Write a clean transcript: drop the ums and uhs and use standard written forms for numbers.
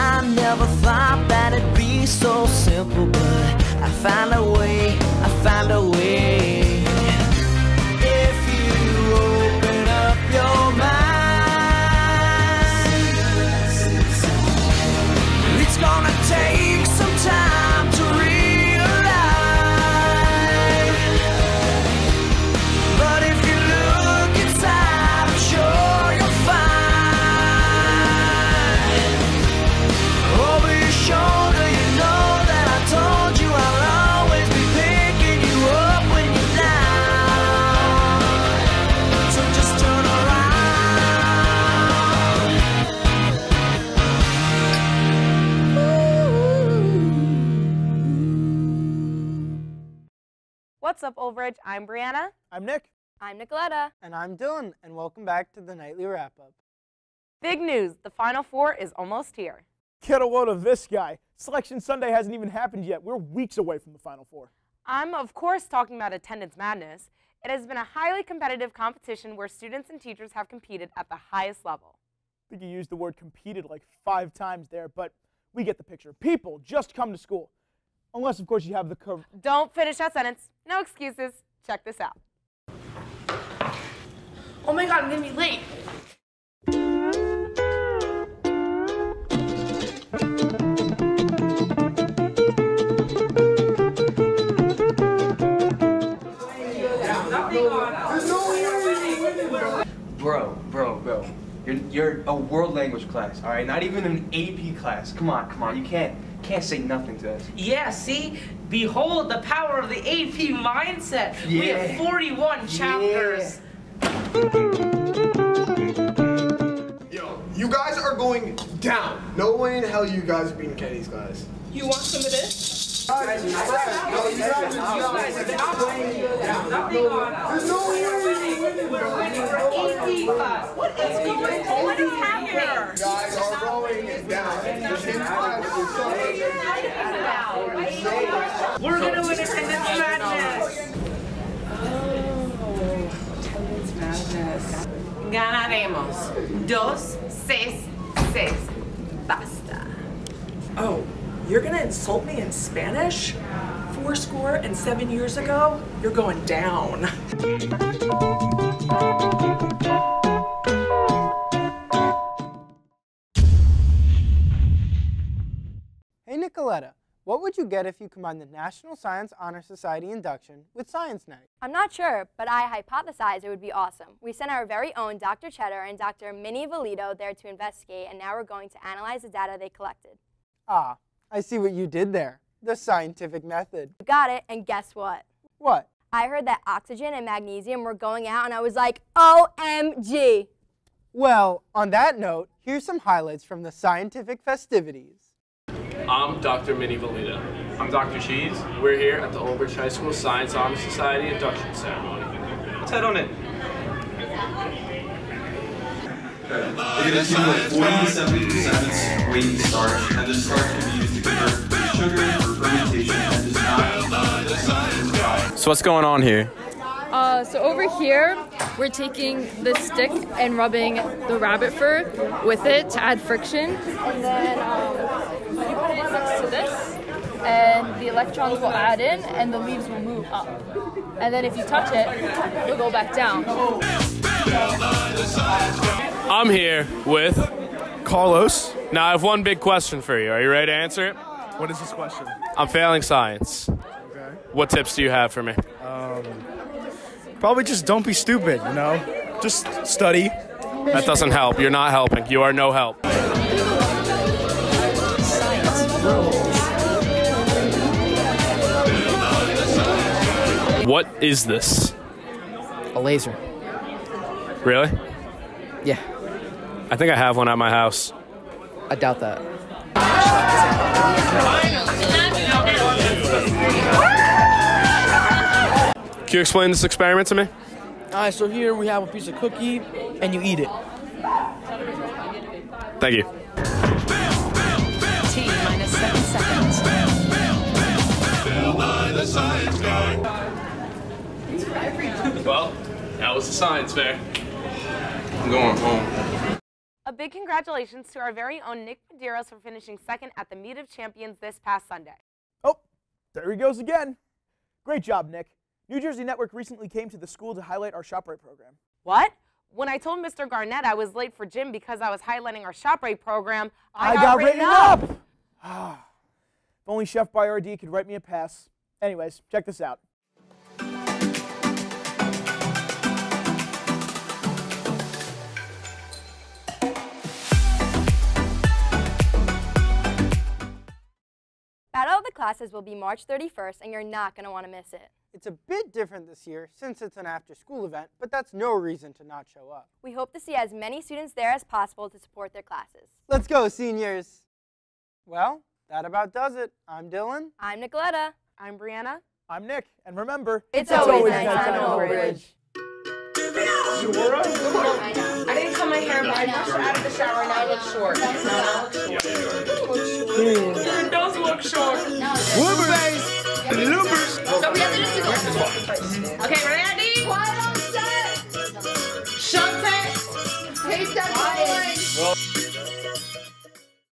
I never thought that it'd be so simple, but I found a way, I found a way. If you open up your mind, it's gonna take some time to realize, but if you look inside, I'm sure you'll find. Over your shoulder, you know that I told you I'll always be picking you up when you're down. So just turn around. What's up, Old Bridge? I'm Brianna. I'm Nick. I'm Nicoletta. And I'm Dylan, and welcome back to the Nightly Wrap-Up. Big news, the Final Four is almost here. Get a load of this guy. Selection Sunday hasn't even happened yet. We're weeks away from the Final Four. I'm, of course, talking about attendance madness. It has been a highly competitive competition where students and teachers have competed at the highest level. I think you used the word competed like 5 times there, but we get the picture. People just come to school. Unless, of course, you have the Don't finish that sentence. No excuses. Check this out. Oh my god, I'm gonna be late. Bro. You're a world language class, all right? Not even an AP class. Come on. You can't say nothing to us. Yeah, see? Behold the power of the AP mindset. Yeah. We have 41 chapters. Yo, you guys are going down. No way in hell you guys are beating Kenny's class. You want some of this? There's no way. We're winning for AP class. What is going on? What is happening? You guys are going down. We're gonna win attendance madness. Attendance madness. Ganaremos. 2-6-6. Basta. Oh, you're gonna insult me in Spanish? 7 years ago? You're going down. Hey Nicoletta, what would you get if you combined the National Science Honor Society induction with Science Night? I'm not sure, but I hypothesize it would be awesome. We sent our very own Dr. Cheddar and Dr. Minnie Valito there to investigate, and now we're going to analyze the data they collected. Ah, I see what you did there. The scientific method. You got it, and guess what? What? I heard that oxygen and magnesium were going out, and I was like, OMG! Well, on that note, here's some highlights from the scientific festivities. I'm Dr. Minnie Valita. I'm Dr. Cheese. We're here at the Old Bridge High School Science Honor Society induction ceremony. Let's head on in. It contains like 40 to 70% weight starch, and this starch can be used to convert sugar for fermentation and does not. So what's going on here? So over here, we're taking the stick and rubbing the rabbit fur with it to add friction. And then you put it next to this, and the electrons will add in, and the leaves will move up. And then if you touch it, it'll go back down. I'm here with Carlos. Now I have one big question for you. Are you ready to answer it? What is this question? I'm failing science. Okay. What tips do you have for me? Probably just don't be stupid, you know? Just study. That doesn't help. You're not helping. You are no help. What is this? A laser. Really? Yeah. I think I have one at my house. I doubt that. Can you explain this experiment to me? Alright, so here we have a piece of cookie, and you eat it. Thank you. T-minus 7 seconds. Well, that was the science fair. I'm going home. A big congratulations to our very own Nick Medeiros for finishing second at the Meet of Champions this past Sunday. Oh, there he goes again. Great job, Nick. New Jersey Network recently came to the school to highlight our ShopRite program. What? When I told Mr. Garnett I was late for gym because I was highlighting our ShopRite program, I got written up. If only Chef Boyardee could write me a pass. Anyways, check this out. Battle of the Classes will be March 31st, and you're not going to want to miss it. It's a bit different this year since it's an after-school event, but that's no reason to not show up. We hope to see as many students there as possible to support their classes. Let's go, seniors. Well, that about does it. I'm Dylan. I'm Nicoletta. I'm Brianna. I'm Nick. And remember, it's always nighttime at Old Bridge. I didn't cut my hair, but I brushed it out of the shower and I look short. It does look short. Bloopers. So we have to just do the Okay, ready? Quiet on set. Shut it. Take that going.